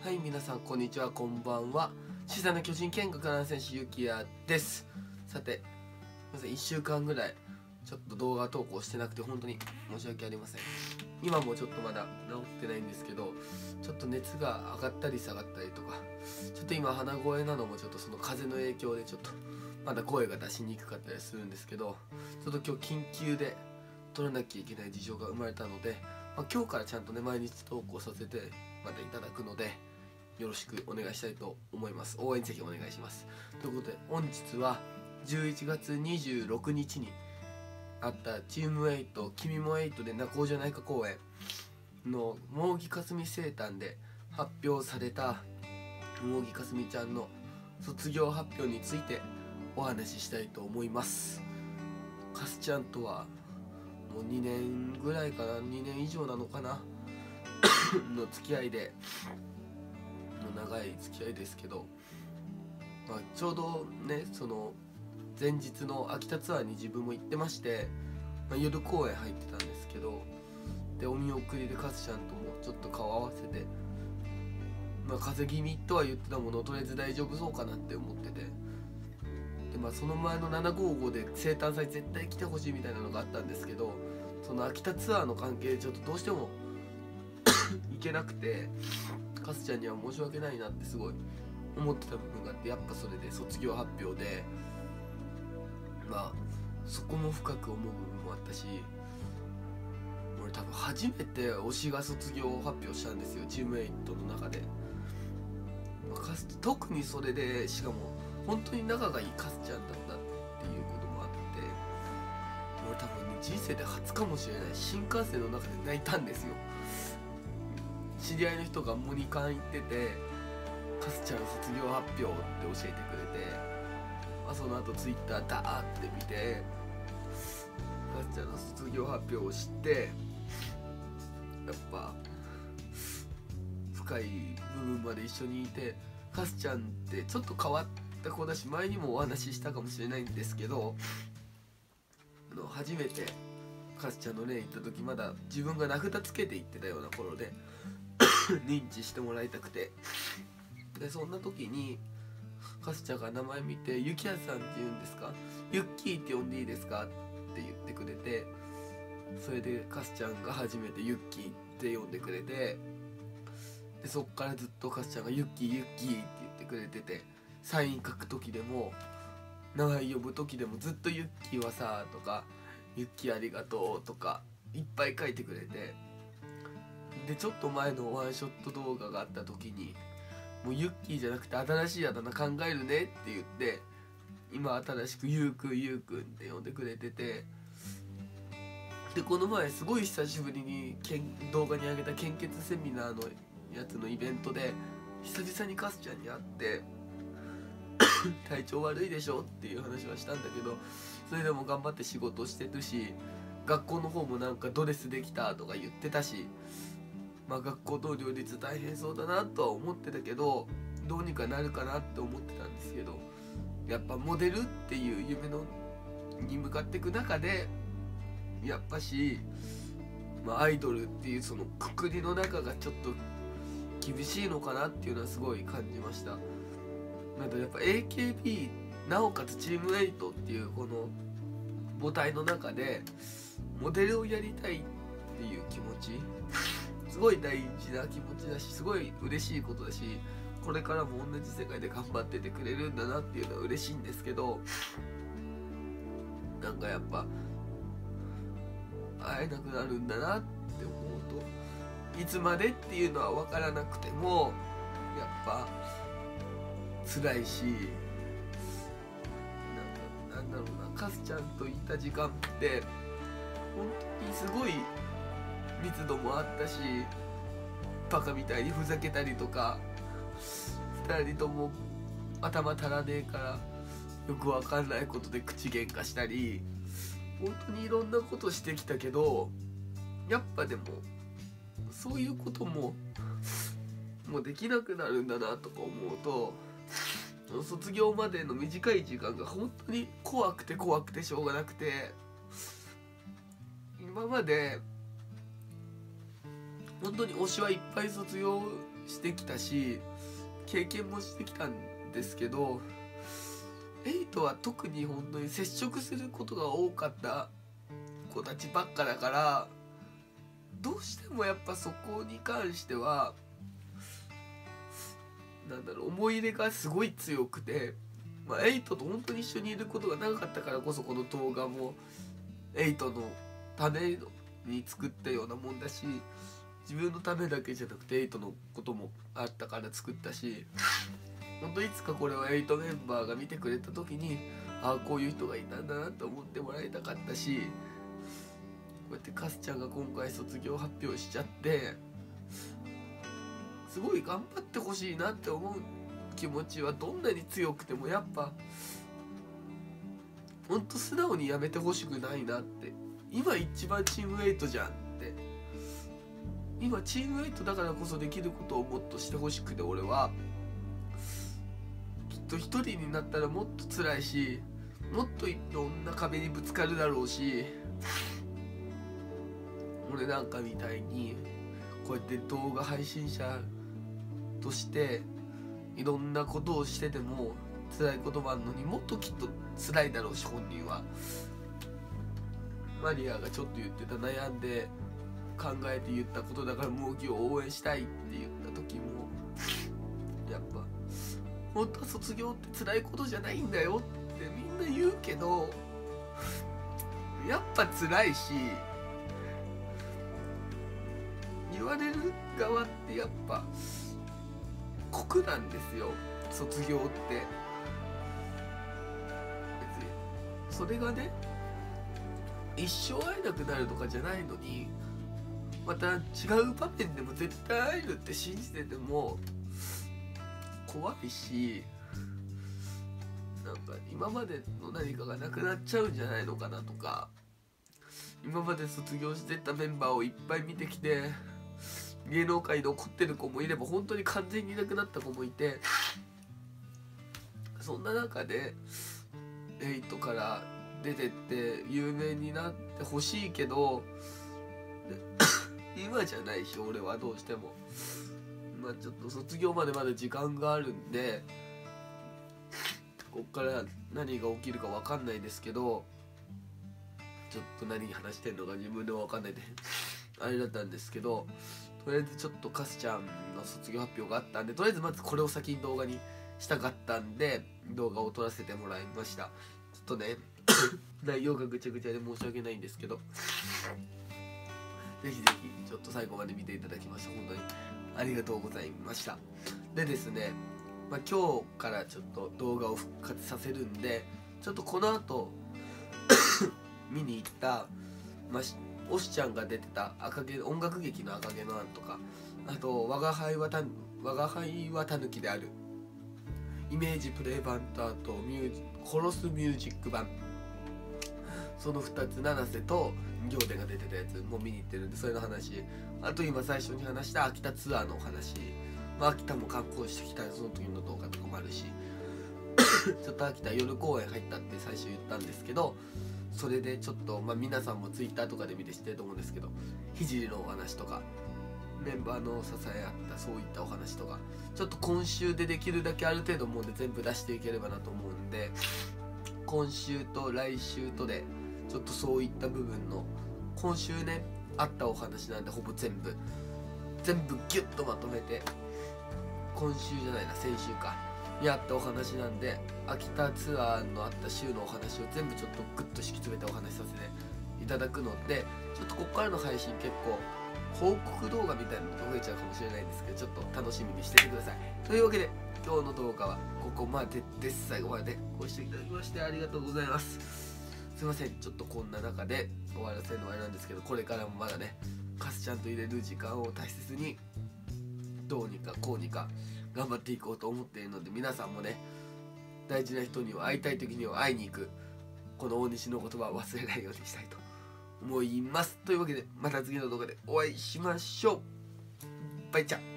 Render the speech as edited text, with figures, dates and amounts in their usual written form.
はい、皆さんこんにちは、こんばんは。小さな巨人見学7選手ゆきやです。さて、1週間ぐらいちょっと動画投稿してなくて本当に申し訳ありません。今もちょっとまだ治ってないんですけど、ちょっと熱が上がったり下がったりとか、ちょっと今鼻声なのもちょっとその風の影響でちょっとまだ声が出しにくかったりするんですけど、ちょっと今日緊急で撮らなきゃいけない事情が生まれたので、今日からちゃんとね毎日投稿させてまたいただくので、よろしくお願いしたいと思います。応援ぜひお願いします。ということで本日は11月26日にあったチーム8君も8で仲人内科公演の茂木かすみ生誕で発表された茂木かすみちゃんの卒業発表についてお話ししたいと思います。かすちゃんとはもう2年ぐらいかな、2年以上なのかなの付き合いで、長い付き合いですけど、ちょうどねその前日の秋田ツアーに自分も行ってまして、夜公演入ってたんですけど、でお見送りでかすちゃんともちょっと顔合わせて、風邪気味とは言ってたもの、とりあえず大丈夫そうかなって思ってて、でその前の755で生誕祭絶対来てほしいみたいなのがあったんですけど、その秋田ツアーの関係でちょっとどうしても行けなくて、かすちゃんには申し訳ないなってすごい思ってた部分があって、やっぱそれで卒業発表でそこも深く思う部分もあったし、俺多分初めて推しが卒業発表したんですよ、チーム8の中で。特にそれで、しかも本当に仲がいいかすちゃんだったっていうこともあって、俺多分ね人生で初かもしれない、新幹線の中で泣いたんですよ。知り合いの人がモニカン行ってて、かすちゃん卒業発表って教えてくれて、その後ツイッターダーって見てかすちゃんの卒業発表を知って、やっぱ深い部分まで一緒にいて、かすちゃんってちょっと変わった子だし、前にもお話ししたかもしれないんですけど、初めてかすちゃんの例行った時、まだ自分が名札つけて行ってたような頃で認知してもらいたくて、でそんな時にかすちゃんが名前見て「ゆきやさんって言うんですか、ゆっきーって呼んでいいですか?」って言ってくれて、それでかすちゃんが初めてゆっきーって呼んでくれて、でそっからずっとかすちゃんがゆっきーゆっきーって言ってくれてて、サイン書く時でも名前呼ぶ時でもずっと「ゆっきーはさ」とか「ゆっきーありがとう」とかいっぱい書いてくれて、でちょっと前のワンショット動画があった時に、もうユッキーじゃなくて新しいあだ名考えるねって言って、今新しくゆうくんゆうくんって呼んでくれてて、でこの前すごい久しぶりに動画に上げた献血セミナーのやつのイベントで久々にかすちゃんに会って体調悪いでしょっていう話はしたんだけど、それでも頑張って仕事してるし、学校の方もなんかドレスできたとか言ってたし、学校と両立大変そうだなとは思ってたけど、どうにかなるかなって思ってたんですけど、やっぱモデルっていう夢に向かっていく中で、やっぱし、アイドルっていうそのくくりの中がちょっと厳しいのかなっていうのはすごい感じました。なんかやっぱ AKB なおかつチーム8っていうこの母体の中でモデルをやりたいっていう気持ち、すごい大事な気持ちだし、すごい嬉しいことだし、これからも同じ世界で頑張っててくれるんだなっていうのは嬉しいんですけど、なんかやっぱ会えなくなるんだなって思うと、いつまでっていうのは分からなくてもやっぱ辛いし、なんだろうな、かすちゃんといた時間って本当にすごい密度もあったし、バカみたいにふざけたりとか、2人とも頭足らねえからよくわかんないことで口喧嘩したり、本当にいろんなことしてきたけど、やっぱでもそういうこともうできなくなるんだなとか思うと、卒業までの短い時間が本当に怖くて怖くてしょうがなくて、今まで本当に推しはいっぱい卒業してきたし経験もしてきたんですけど、エイトは特に本当に接触することが多かった子たちばっかだから、どうしてもやっぱそこに関しては思い入れがすごい強くて、エイトと本当に一緒にいることが長かったからこそ、この動画もエイトのために作ったようなもんだし、自分のためだけじゃなくてエイトのこともあったから作ったし、本当いつかこれをエイトメンバーが見てくれた時に、ああこういう人がいたんだなと思ってもらいたかったし、こうやってカスちゃんが今回卒業発表しちゃってすごい頑張ってほしいなって思う気持ちはどんなに強くても、やっぱほんと素直にやめてほしくないなって。今一番チームエイトじゃんって、今チームエイトだからこそできることをもっとしてほしくて、俺はきっと一人になったらもっと辛いし、もっといろんな壁にぶつかるだろうし、俺なんかみたいにこうやって動画配信者としていろんなことをしてても辛いこともあるのに、もっときっと辛いだろうし、本人は。マリアがちょっと言ってた、悩んで考えて言ったことだからもう今日応援したいって言った時も、やっぱ本当は卒業って辛いことじゃないんだよってみんな言うけど、やっぱ辛いし、言われる側ってやっぱ酷なんですよ、卒業って。別にそれがね一生会えなくなるとかじゃないのに、また違う場面でも絶対会えるって信じてても怖いし、なんか今までの何かがなくなっちゃうんじゃないのかなとか、今まで卒業してたメンバーをいっぱい見てきて芸能界に残ってる子もいれば本当に完全にいなくなった子もいて、そんな中でエイトから出てって有名になってほしいけど今じゃないし、俺はどうしてもちょっと卒業までまだ時間があるんで、こっから何が起きるか分かんないですけど、ちょっと何話してんのか自分でも分かんないであれだったんですけど、とりあえずちょっとカスちゃんの卒業発表があったんで、とりあえずまずこれを先に動画にしたかったんで動画を撮らせてもらいました。ちょっとね内容がぐちゃぐちゃで申し訳ないんですけど、ぜひぜひちょっと最後まで見ていただきまして本当にありがとうございました。でですね、今日からちょっと動画を復活させるんで、ちょっとこの後見に行った、おしちゃんが出てた音楽劇の赤毛のアンとか、あと我が輩はタヌキであるイメージプレイ版と、あと殺すミュージック版、その2つ、七瀬と仰天が出てたやつも見に行ってるんで、それの話、あと今最初に話した秋田ツアーのお話、秋田も観光してきたその時の動画とかもあるしちょっと秋田夜公演入ったって最初言ったんですけど、それでちょっと皆さんもツイッターとかで見て知ってると思うんですけど、聖のお話とかメンバーの支え合ったそういったお話とか、ちょっと今週でできるだけある程度思うんで全部出していければなと思うんで、今週と来週とでちょっとそういった部分の今週ねあったお話なんで、ほぼ全部ギュッとまとめて、今週じゃないな先週かにあったお話なんで、秋田ツアーのあった週のお話を全部ちょっとグッと敷き詰めてお話しさせていただくので、ちょっとここからの配信結構報告動画みたいなのが増えちゃうかもしれないんですけど、ちょっと楽しみにしててください。というわけで今日の動画はここまでです。最後までご視聴いただきましてありがとうございます。すいません、ちょっとこんな中で終わらせるのはあれなんですけど、これからもまだねカスちゃんと入れる時間を大切にどうにかこうにか頑張っていこうと思っているので、皆さんもね大事な人には会いたい時には会いに行く、この大西の言葉を忘れないようにしたいと思います。というわけでまた次の動画でお会いしましょう。バイチャ。